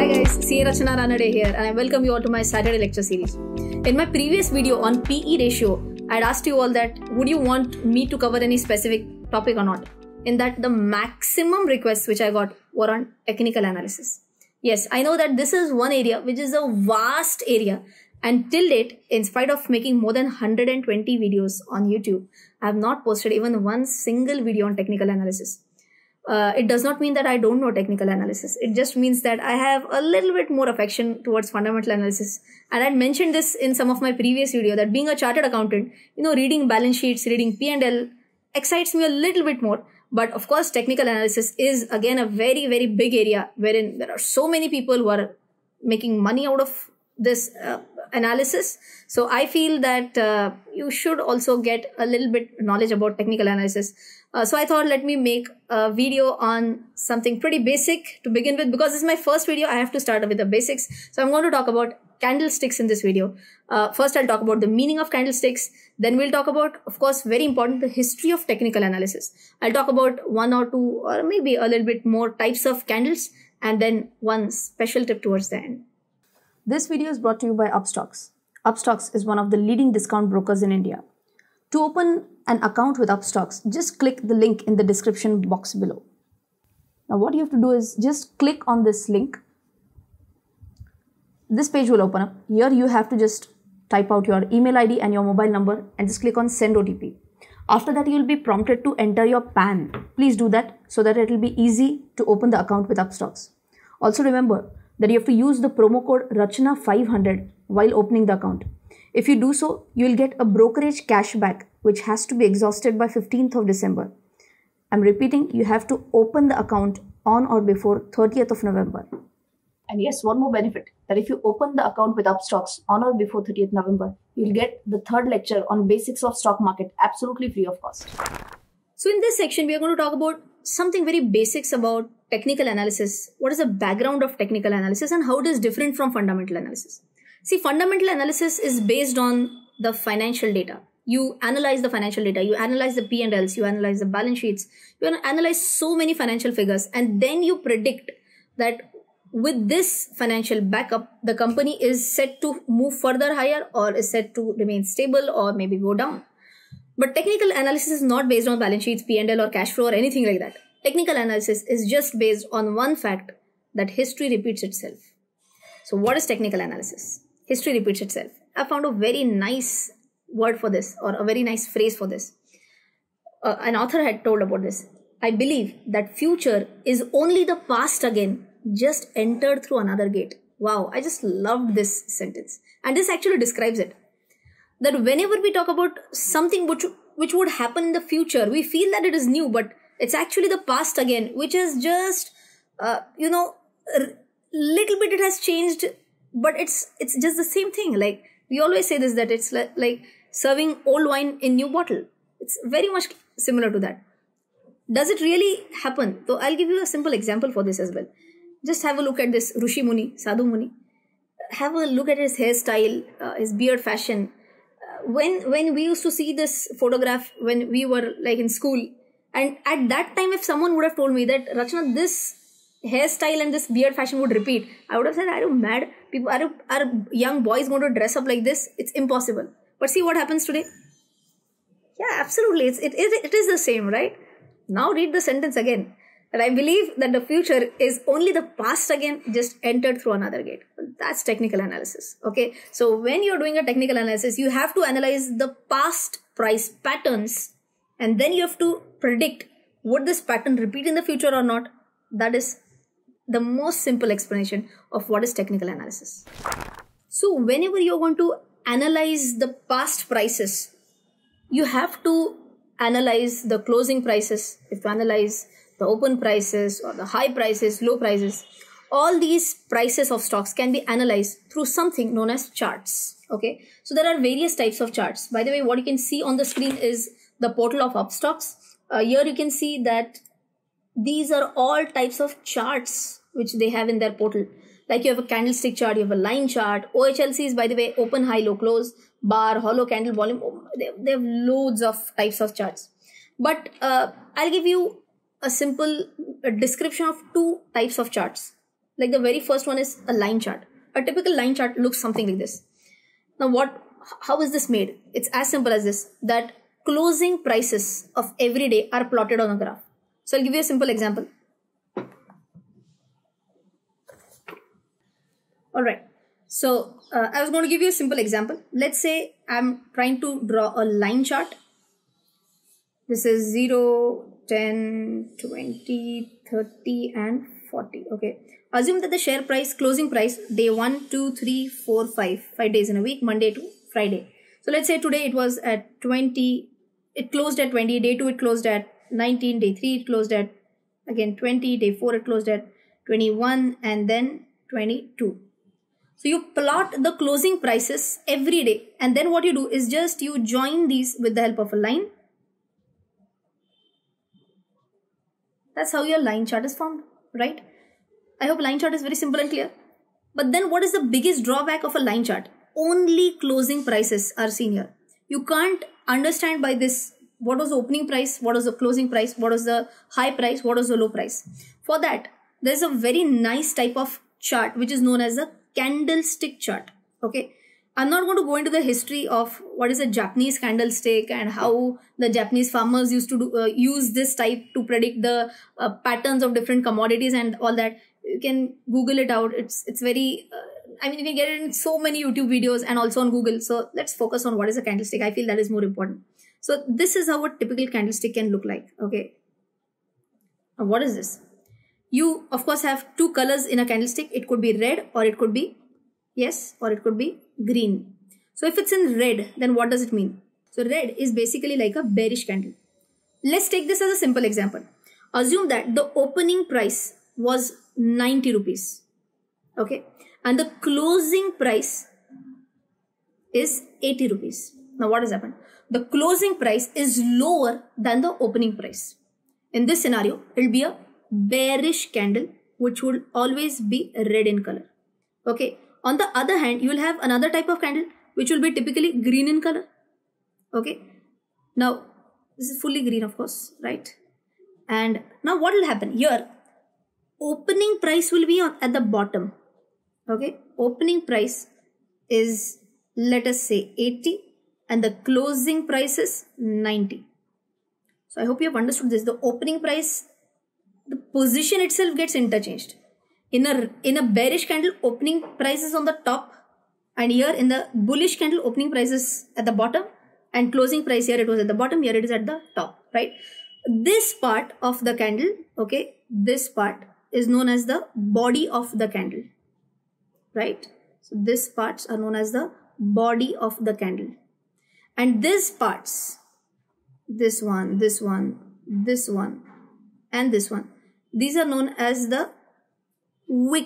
Hi guys, CA Rachana Ranade here and I welcome you all to my Saturday lecture series. In my previous video on PE ratio, I had asked you all that would you want me to cover any specific topic or not? In that the maximum requests which I got were on technical analysis. Yes, I know that this is one area which is a vast area, and till date, in spite of making more than 120 videos on YouTube, I have not posted even one single video on technical analysis. It does not mean that I don't know technical analysis. It just means that I have a little bit more affection towards fundamental analysis. And I mentioned this in some of my previous video that being a chartered accountant, reading balance sheets, reading P&L excites me a little bit more. But of course, technical analysis is again a very, very big area wherein there are so many people who are making money out of this analysis. So I feel that you should also get a little bit knowledge about technical analysis. So I thought let me make a video on something pretty basic to begin with, because this is my first video. I have to start with the basics. So I'm going to talk about candlesticks in this video. First, I'll talk about the meaning of candlesticks. Then we'll talk about, of course, very important, the history of technical analysis. I'll talk about one or two or maybe a little bit more types of candles, and then one special tip towards the end. This video is brought to you by Upstox. Upstox is one of the leading discount brokers in India. To open an account with Upstox, just click the link in the description box below. Now what you have to do is just click on this link. This page will open up. Here you have to just type out your email ID and your mobile number and just click on send OTP. After that, you will be prompted to enter your PAN. Please do that so that it will be easy to open the account with Upstox. Also remember that you have to use the promo code RACHANA500 while opening the account. If you do so, you will get a brokerage cashback which has to be exhausted by 15th of December. I'm repeating, you have to open the account on or before 30th of November. And yes, one more benefit, that if you open the account with Upstox on or before 30th November, you'll get the third lecture on basics of stock market absolutely free of cost. So in this section, we are going to talk about something very basics about technical analysis. What is the background of technical analysis and how it is different from fundamental analysis? See, fundamental analysis is based on the financial data. You analyze the financial data, you analyze the P&Ls, you analyze the balance sheets, you analyze so many financial figures, and then you predict that with this financial backup, the company is set to move further higher or is set to remain stable or maybe go down. But technical analysis is not based on balance sheets, P&L or cash flow or anything like that. Technical analysis is just based on one fact, that history repeats itself. So what is technical analysis? History repeats itself. I found a very nice word for this, or a very nice phrase for this. An author had told about this. I believe that future is only the past again, just entered through another gate. Wow, I just loved this sentence. And this actually describes it. That whenever we talk about something which would happen in the future, we feel that it is new, but it's actually the past again, which is just, little bit it has changed, but it's just the same thing. Like we always say this, that it's like serving old wine in new bottle. It's very much similar to that. Does it really happen? So I'll give you a simple example for this as well. Just have a look at this Rishi Muni, Sadhu Muni. Have a look at his hairstyle, his beard fashion. When we used to see this photograph when we were like in school, and at that time, if someone would have told me that, Rachana, this hairstyle and this beard fashion would repeat, I would have said, are you mad? People are young boys going to dress up like this? It's impossible. But see what happens today. Yeah, absolutely. It is the same, right? Now read the sentence again. And I believe that the future is only the past again, just entered through another gate. That's technical analysis. Okay. So when you're doing a technical analysis, you have to analyze the past price patterns, and then you have to predict would this pattern repeat in the future or not. That is the most simple explanation of what is technical analysis. So whenever you're going to analyze the past prices, you have to analyze the closing prices. You have to analyze the open prices or the high prices, low prices. All these prices of stocks can be analyzed through something known as charts. Okay. So there are various types of charts. By the way, what you can see on the screen is the portal of Upstox. Here you can see that these are all types of charts which they have in their portal. Like you have a candlestick chart, you have a line chart. OHLCs, by the way, open, high, low, close, bar, hollow candle, volume. They have loads of types of charts. But I'll give you a simple description of two types of charts. Like the very first one is a line chart. A typical line chart looks something like this. Now how is this made? It's as simple as this, that closing prices of every day are plotted on a graph. So I'll give you a simple example. Alright, so I was going to give you a simple example. Let's say I'm trying to draw a line chart. This is 0, 10, 20, 30 and 40. Okay. Assume that the share price, closing price, day 1, 2, 3, 4, 5 days in a week, Monday to Friday. So let's say today it was at 20, it closed at 20, day 2 it closed at 19, day 3 it closed at again 20, day 4 it closed at 21 and then 22. So you plot the closing prices every day, and then what you do is just you join these with the help of a line. That's how your line chart is formed, right? I hope line chart is very simple and clear. But then what is the biggest drawback of a line chart? Only closing prices are seen here. You can't understand by this what was the opening price, what was the closing price, what was the high price, what was the low price. For that, there's a very nice type of chart which is known as the candlestick chart. Okay. I'm not going to go into the history of what is a Japanese candlestick and how the Japanese farmers used to use this type to predict the patterns of different commodities and all that. You can Google it out. It's very, I mean, you can get it in so many YouTube videos and also on Google. So let's focus on what is a candlestick. I feel that is more important. So this is how a typical candlestick can look like. Okay. Now what is this? You, of course, have two colors in a candlestick. It could be red or it could be, yes, or it could be green. So if it's in red, then what does it mean? So red is basically like a bearish candle. Let's take this as a simple example. Assume that the opening price was 90 rupees. Okay. And the closing price is 80 rupees. Now what has happened? The closing price is lower than the opening price. In this scenario, it will be a bearish candle which will always be red in color. Okay. On the other hand, you will have another type of candle which will be typically green in color. Okay. Now, this is fully green, of course, right? And now what will happen? Here, opening price will be at the bottom. Okay. Opening price is, let us say, 80 and the closing price is 90. So I hope you have understood this. The opening price, the position itself gets interchanged. In a bearish candle, opening price is on the top, and here in the bullish candle, opening price is at the bottom and closing price here it was at the bottom, here it is at the top, right? This part of the candle, okay, this part is known as the body of the candle, right? So these parts are known as the body of the candle, and these parts, this one, this one, this one, and this one, these are known as the wick.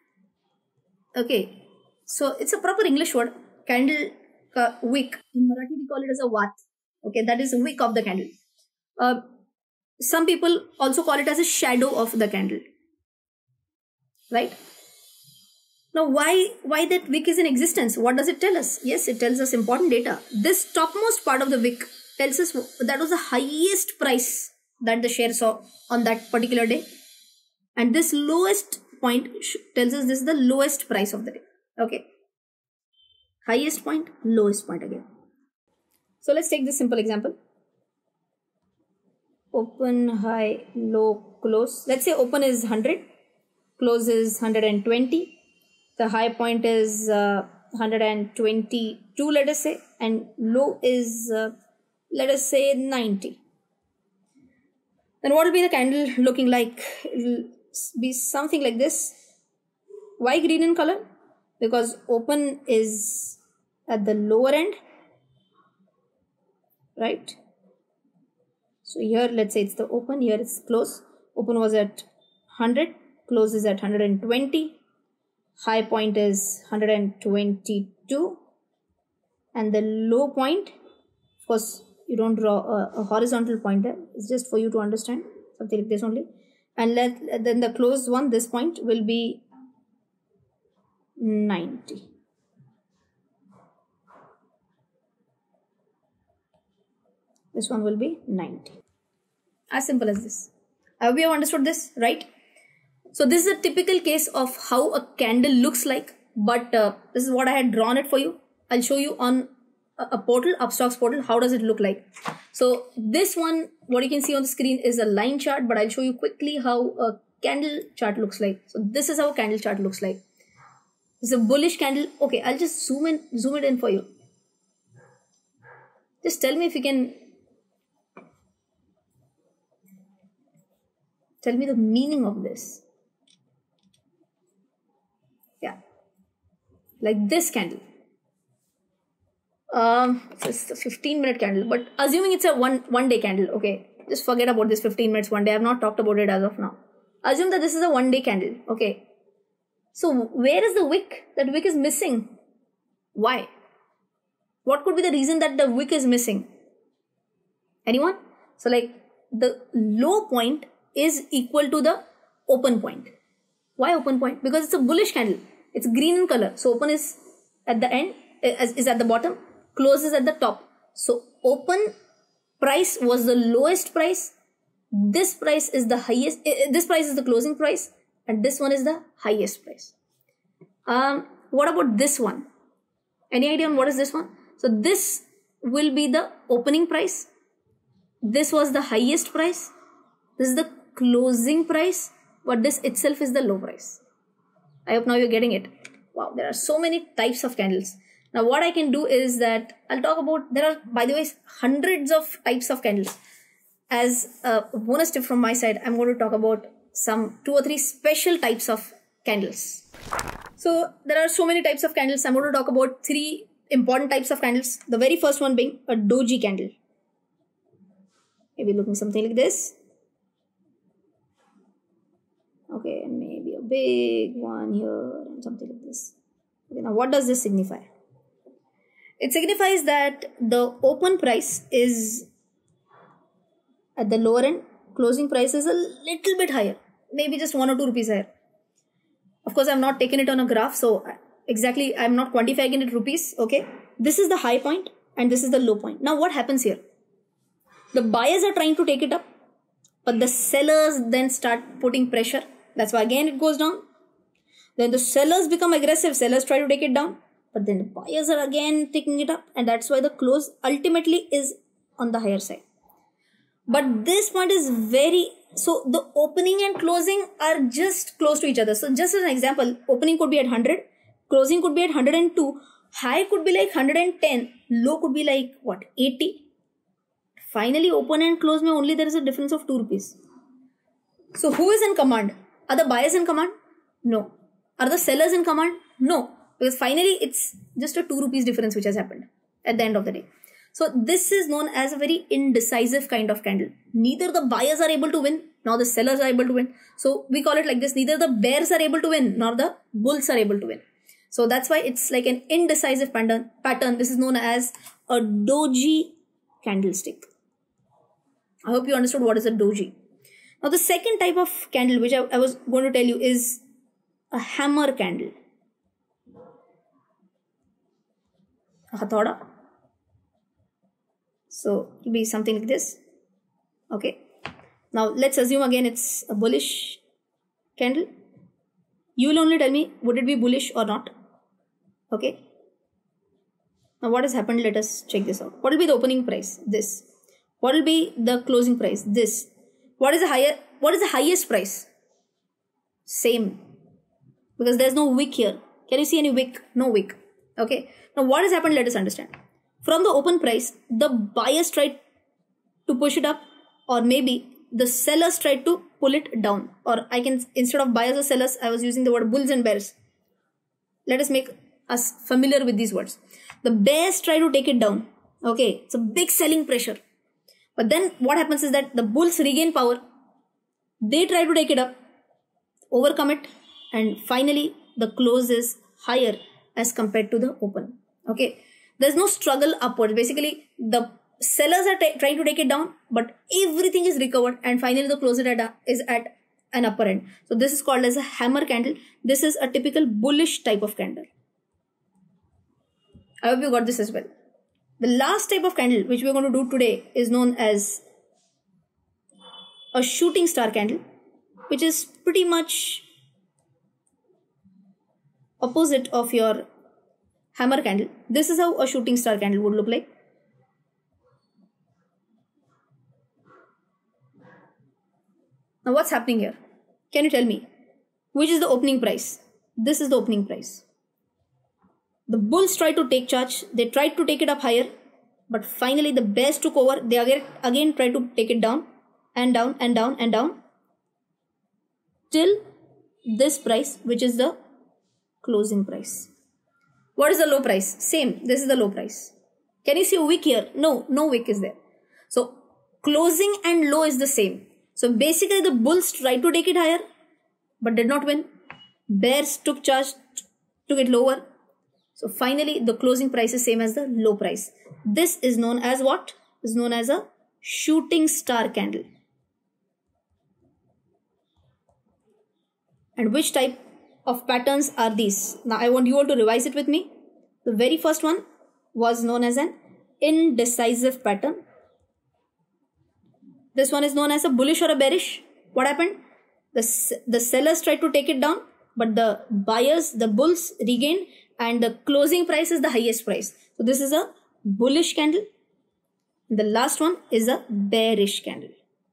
Okay, so it's a proper English word, candle wick. In Marathi we call it as a vat. Okay, that is a wick of the candle. Some people also call it as a shadow of the candle, right? Now why that wick is in existence? What does it tell us? Yes, it tells us important data. This topmost part of the wick tells us that was the highest price that the share saw on that particular day, and this lowest point tells us this is the lowest price of the day. Okay, highest point, lowest point again. So let's take this simple example. Open, high, low, close. Let's say open is 100, close is 120. The high point is 122, let us say, and low is let us say 90. Then what will be the candle looking like? It will be something like this. Why green in color? Because open is at the lower end, right? So here, let's say it's the open, here it's close. Open was at 100, close is at 120, high point is 122, and the low point, of course, you don't draw a horizontal point there, it's just for you to understand, something like this only. And then the closed one, this point will be 90. This one will be 90. As simple as this. I hope you have understood this, right? So this is a typical case of how a candle looks like, but this is what I had drawn it for you. I'll show you on a portal, Upstox portal, how does it look like. So this one, what you can see on the screen is a line chart, but I'll show you quickly how a candle chart looks like. So this is how a candle chart looks like. It's a bullish candle. Okay, I'll just zoom it in for you. Just tell me if you can tell me the meaning of this. Yeah, like this candle. So it's a 15-minute candle, but assuming it's a one day candle, okay, just forget about this 15 minutes, 1 day. I've not talked about it as of now. Assume that this is a 1 day candle, okay. So where is the wick? That wick is missing. Why? What could be the reason that the wick is missing? Anyone? So like the low point is equal to the open point. Why open point? Because it's a bullish candle. It's green in color. So open is at the end, is at the bottom, close is at the top. So open price was the lowest price. This price is the highest. This price is the closing price, and this one is the highest price. What about this one? Any idea on what is this one? So this will be the opening price. This was the highest price. This is the closing price, but this itself is the low price. I hope now you're getting it. Wow, there are so many types of candles. Now what I can do is that I'll talk about, there are, by the way, hundreds of types of candles. As a bonus tip from my side, I'm going to talk about some 2 or 3 special types of candles. So there are so many types of candles. I'm going to talk about 3 important types of candles. The very first one being a doji candle. Maybe looking something like this. Okay, and maybe a big one here and something like this. Okay, now what does this signify? It signifies that the open price is at the lower end, closing price is a little bit higher, maybe just 1 or 2 rupees higher. Of course, I've not taken it on a graph, so exactly I'm not quantifying it in rupees. Okay, this is the high point and this is the low point. Now what happens here? The buyers are trying to take it up, but the sellers then start putting pressure. That's why again it goes down. Then the sellers become aggressive. Sellers try to take it down, but then the buyers are again taking it up, and that's why the close ultimately is on the higher side. But this point is so the opening and closing are just close to each other. So just as an example, opening could be at 100, closing could be at 102, high could be like 110, low could be like what, 80. Finally, open and close, only there is a difference of 2 rupees. So who is in command? Are the buyers in command? No. Are the sellers in command? No. Because finally, it's just a 2 rupees difference which has happened at the end of the day. So this is known as a very indecisive kind of candle. Neither the buyers are able to win, nor the sellers are able to win. So we call it like this. Neither the bears are able to win, nor the bulls are able to win. So that's why it's like an indecisive pattern. This is known as a doji candlestick. I hope you understood what is a doji. Now the second type of candle which I was going to tell you is a hammer candle. A hathoda. So it will be something like this. Okay. Now let's assume again it's a bullish candle. You will only tell me would it be bullish or not. Okay. Now what has happened? Let us check this out. What will be the opening price? This. What will be the closing price? This. What is the highest price? Same. Because there's no wick here. Can you see any wick? No wick. Okay. Now what has happened? Let us understand. From the open price, the buyers tried to push it up, or maybe the sellers tried to pull it down. Or I can, instead of buyers or sellers, I was using the word bulls and bears. Let us make us familiar with these words. The bears try to take it down. Okay. It's a big selling pressure. But then what happens is that the bulls regain power. They try to take it up, overcome it, and finally the close is higher as compared to the open. Okay. There's no struggle upward. Basically, the sellers are trying to take it down, but everything is recovered, and finally the close is at an upper end. So this is called as a hammer candle. This is a typical bullish type of candle. I hope you got this as well. The last type of candle which we're going to do today is known as a shooting star candle, which is pretty much opposite of your hammer candle. This is how a shooting star candle would look like. Now what's happening here? Can you tell me? Which is the opening price? This is the opening price. The bulls tried to take charge. They tried to take it up higher. But finally the bears took over. They again tried to take it down and down and down and down. Till this price, which is the closing price. What is the low price? Same. This is the low price. Can you see a wick here? No, no wick is there. So closing and low is the same. So basically the bulls tried to take it higher but did not win. Bears took charge, took it lower. So finally the closing price is same as the low price. This is known as what? Is known as a shooting star candle. And which type of patterns are these? Now I want you all to revise it with me. The very first one was known as an indecisive pattern. This one is known as a bullish or a bearish. What happened? The sellers tried to take it down, but the buyers, the bulls regained, and the closing price is the highest price. So this is a bullish candle. The last one is a bearish candle.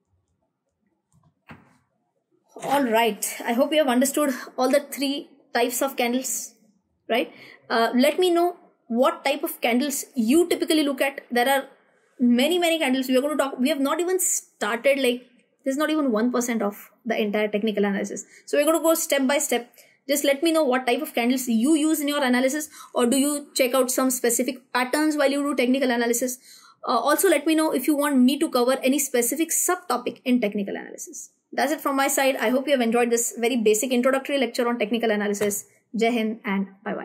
All right. I hope you have understood all the three types of candles, right? Let me know what type of candles you typically look at. There are many candles we are going to talk. We have not even started, like, this is not even 1% of the entire technical analysis. So we're going to go step by step. Just let me know what type of candles you use in your analysis, or do you check out some specific patterns while you do technical analysis. Also let me know if you want me to cover any specific subtopic in technical analysis. That's it from my side. I hope you have enjoyed this very basic introductory lecture on technical analysis. Jai Hind and bye bye.